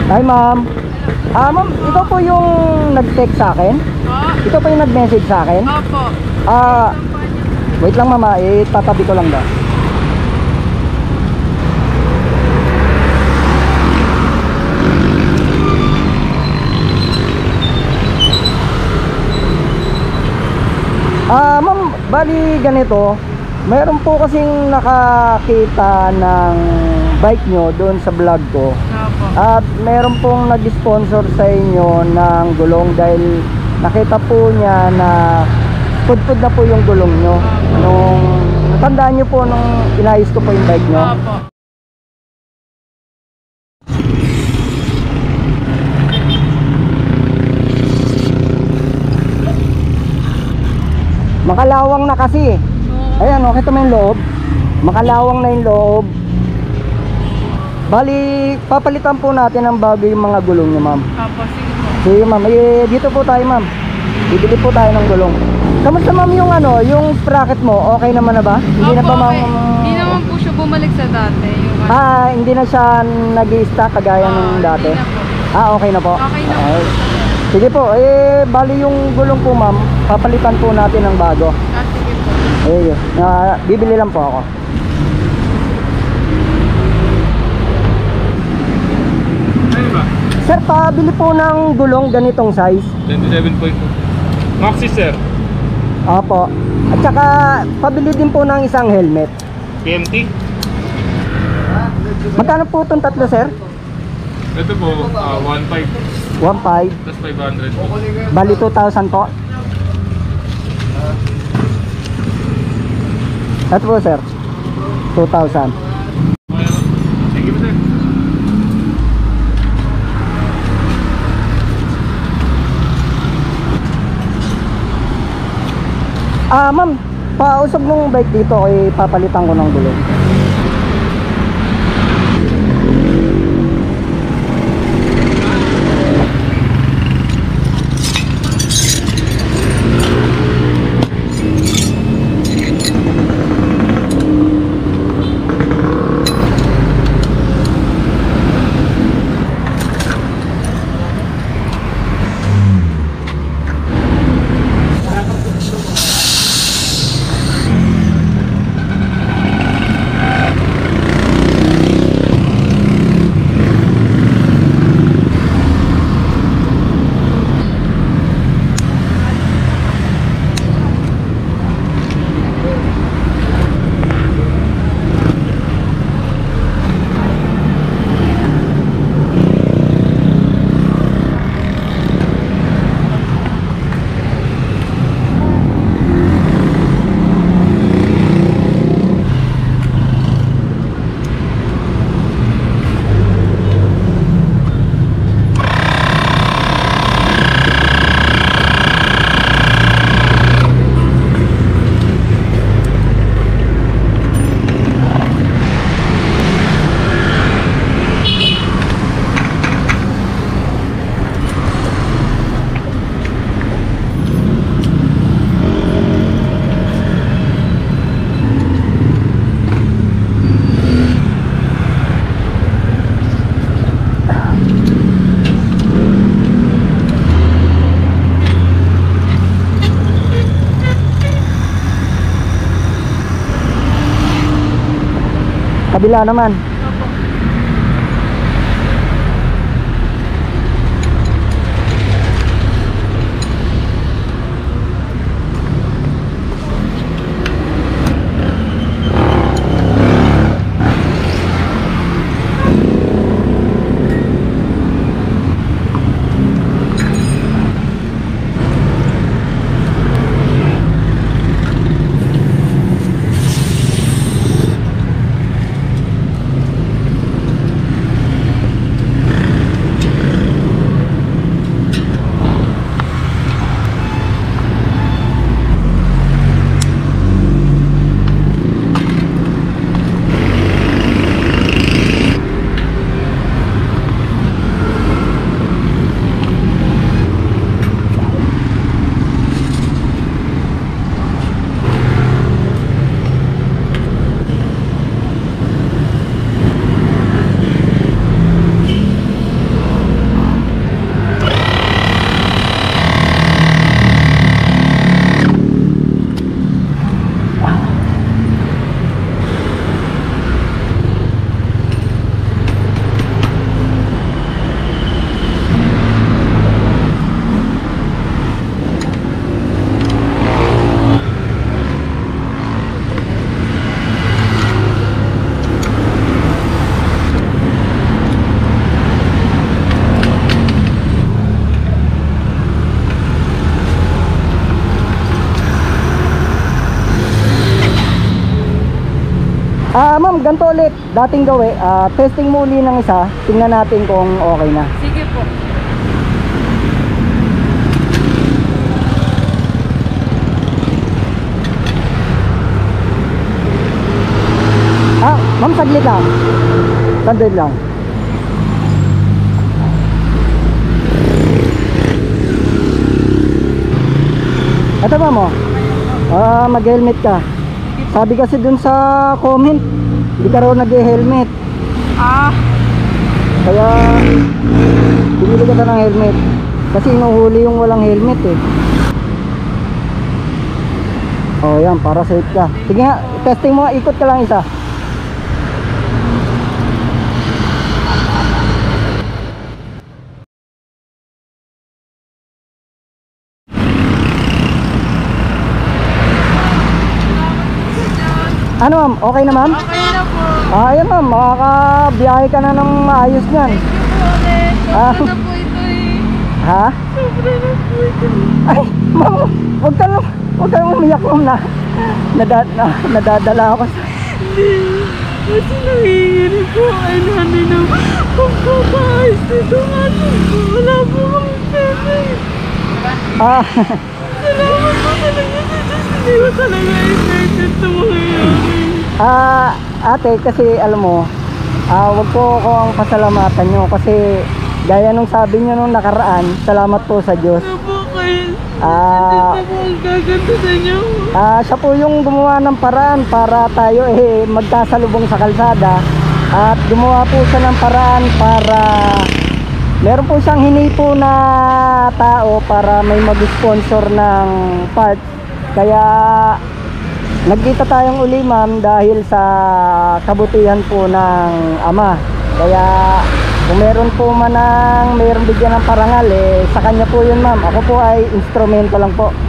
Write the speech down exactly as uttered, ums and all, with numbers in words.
Hi ma'am. Ah ma'am, ito po yung nag-text sa akin. Oh. Ito po yung nag-message sa akin. Opo. Ah, wait lang mama, eh tatabi ko lang daw. Ah, ma'am, bali ganito. Meron po kasing nakakita ng bike nyo doon sa vlog ko. Opo. At meron pong nag-sponsor sa inyo ng gulong dahil nakita po niya na pudpud na po yung gulong nyo. Nung natandaan nyo po nung inayos ko po yung bike nyo. Opo. Makalawang na kasi. Ayan, okay ito yung loob. Makalawang na yung loob. Bali, papalitan po natin ng bago yung mga gulong nyo ma'am. Opo, sige po. Sige ma'am, eh, dito po tayo ma'am. Bibili po tayo ng gulong. Kamusta ma'am yung ano, yung sprocket mo? Okay naman na ba? Hindi Opo, na ba ma'am? okay. Hindi naman po siya bumalik sa dati. Yung ano. Ah, hindi na siya nag-i-stack kagaya Ah, nung dati? hindi na po. Ah, okay na po? Okay na po. Okay. Sige po, eh, bali yung gulong po ma'am, papalitan po natin ng bago. Ah, sige po. Eh, uh, bibili lang po ako. Ano ba? Sir, pabili po ng gulong ganitong size. twenty-seven point two. Maxi sir. Opo. At saka, pabili din po ng isang helmet. P M T. Magkano po itong tatlo, sir? Ito po, uh, one point five. one point five. Plus five hundred po. Bali two thousand po. Ito po, sir. two thousand. Sige po sir. Ah, ma'am, pausog nung bike dito ay papalitan ko ng gulong. Kabila naman. Ah, ma'am, ganito ulit. Dating gawi, ah, testing muli ng isa. Tingnan natin kung okay na. Sige po. Ah, ma'am, saglit lang. Saglit lang. Ito ma'am, oh. Ah, mag-helmet ka. Sabi kasi dun sa comment, hindi ka raw nag-helmet. Ah, Kaya, bumili ka na ng helmet. Kasi inuhuli yung walang helmet eh. Oh, yan, para safe ka. Sige nga, testing mo, ikot ka lang isa. Ano ma'am, okay na ma'am? okay na po. Ah, ayan ma'am, makakabiyahe ka na ng maayos niyan. Thank you po ulit. Ah. Sobra na po ito eh. Ha? Sobra na po ito. Ay, ma'am, huwag ka na, huwag ka na umiyak ma'am na, nada, na nadadala ako sa... Kasi nanginginig po ay nanay ng pagpapaayos nito nga po. Wala po kami pwede. Ah, Salamat po talaga sa Diyos. Hindi ko talaga expected sa mangyayari. ah, ate, kasi alam mo, ah, wag po ako ang pasalamatan nyo kasi gaya nung sabi nyo nung nakaraan, salamat po sa Diyos. Ano po kayo? Ah, Hindi po ang gaganda sa inyo. ah, siya po yung gumawa ng paraan para tayo eh magkasalubong sa kalsada at gumawa po siya ng paraan para meron po siyang hinipo na tao para may mag-sponsor ng parts. Kaya nagkita tayong uli ma'am dahil sa kabutihan po ng ama. Kaya kung meron po man ng meron bigyan ng parangal eh sa kanya po yun ma'am. Ako po ay instrumento lang po.